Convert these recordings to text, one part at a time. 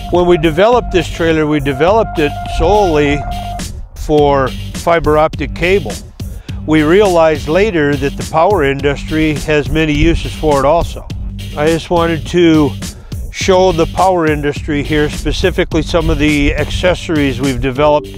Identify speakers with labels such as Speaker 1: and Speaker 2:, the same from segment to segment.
Speaker 1: When we developed this trailer, we developed it solely for fiber optic cable. We realized later that the power industry has many uses for it also. I just wanted to show the power industry here, specifically some of the accessories we've developed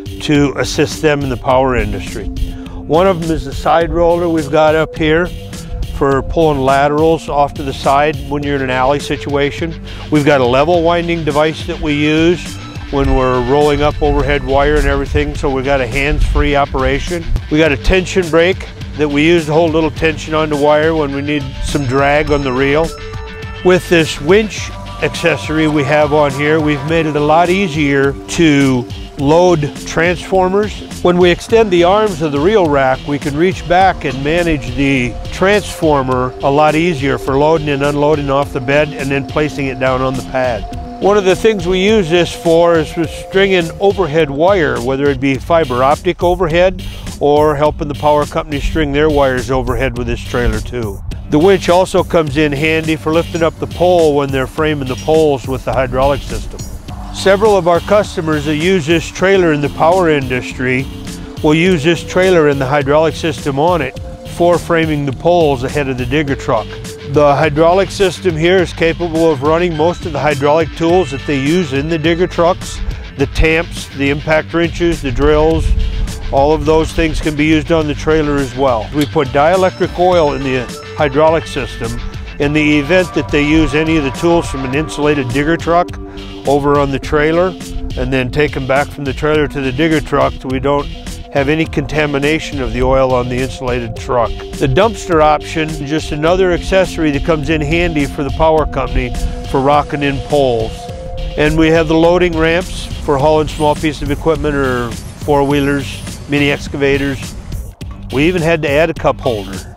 Speaker 1: to assist them in the power industry. One of them is the side roller we've got up here for pulling laterals off to the side when you're in an alley situation. We've got a level winding device that we use when we're rolling up overhead wire and everything, so we've got a hands-free operation. We got a tension brake that we use to hold a little tension on the wire when we need some drag on the reel. With this winch accessory we have on here, we've made it a lot easier to load transformers. When we extend the arms of the reel rack, we can reach back and manage the transformer a lot easier for loading and unloading off the bed and then placing it down on the pad. One of the things we use this for is for stringing overhead wire, whether it be fiber optic overhead or helping the power company string their wires overhead with this trailer too. The winch also comes in handy for lifting up the pole when they're framing the poles with the hydraulic system. Several of our customers that use this trailer in the power industry will use this trailer and the hydraulic system on it for framing the poles ahead of the digger truck. The hydraulic system here is capable of running most of the hydraulic tools that they use in the digger trucks. The tamps, the impact wrenches, the drills, all of those things can be used on the trailer as well. We put dielectric oil in the hydraulic system in the event that they use any of the tools from an insulated digger truck over on the trailer and then take them back from the trailer to the digger truck so we don't have any contamination of the oil on the insulated truck. The dumpster option is just another accessory that comes in handy for the power company for rocking in poles. And we have the loading ramps for hauling small pieces of equipment or four-wheelers, mini excavators. We even had to add a cup holder.